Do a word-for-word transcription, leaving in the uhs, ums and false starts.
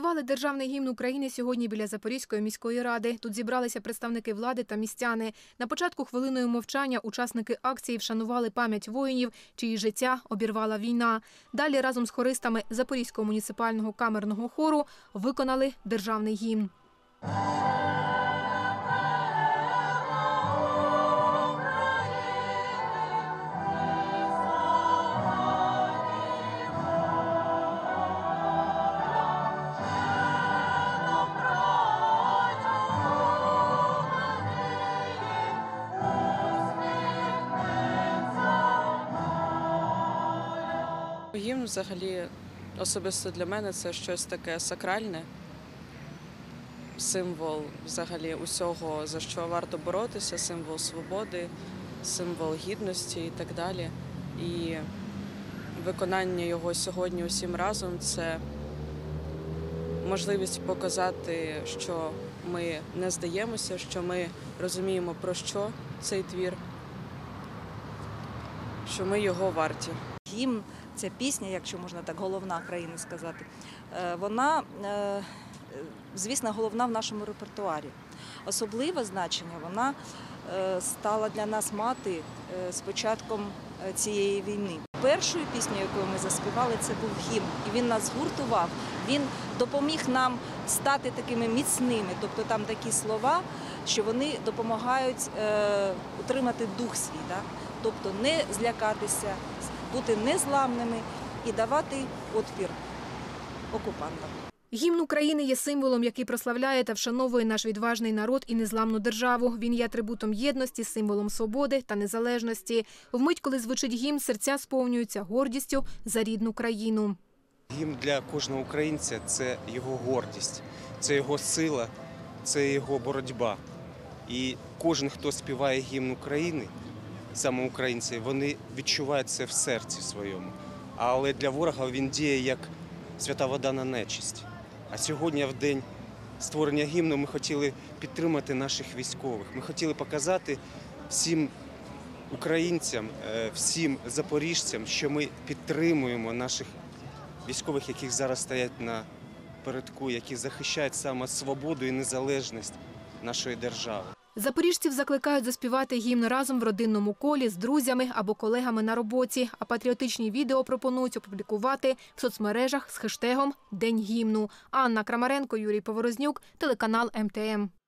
Заспівали державний гімн України сьогодні біля Запорізької міської ради. Тут зібралися представники влади та містяни. На початку хвилиною мовчання учасники акції вшанували пам'ять воїнів, чиї життя обірвала війна. Далі разом з хористами Запорізького муніципального камерного хору виконали державний гімн. Гімн взагалі особисто для мене це щось таке сакральне, символ взагалі усього, за що варто боротися, символ свободи, символ гідності і так далі. І виконання його сьогодні усім разом – це можливість показати, що ми не здаємося, що ми розуміємо, про що цей твір, що ми його варті. Гімн – це пісня, якщо можна так, головна країни сказати. Вона, звісно, головна в нашому репертуарі. Особливе значення вона стала для нас мати з початком цієї війни. Першою піснею, якою ми заспівали, це був гімн. І він нас згуртував, він допоміг нам стати такими міцними. Тобто там такі слова, що вони допомагають утримати дух свій. Тобто не злякатися, бути незламними і давати відпір окупантам. Гімн України є символом, який прославляє та вшановує наш відважний народ і незламну державу. Він є атрибутом єдності, символом свободи та незалежності. Вмить, коли звучить гімн, серця сповнюються гордістю за рідну країну. Гімн для кожного українця – це його гордість, це його сила, це його боротьба. І кожен, хто співає гімн України, саме українці, вони відчувають це в серці своєму. Але для ворога він діє як свята вода на нечисть. А сьогодні, в день створення гімну, ми хотіли підтримати наших військових. Ми хотіли показати всім українцям, всім запоріжцям, що ми підтримуємо наших військових, які зараз стоять на передку, які захищають саме свободу і незалежність нашої держави. Запоріжців закликають заспівати гімн разом в родинному колі, з друзями або колегами на роботі. А патріотичні відео пропонують опублікувати в соцмережах з хештегом «День гімну». Анна Крамаренко, Юрій Поворознюк, телеканал ем те ем.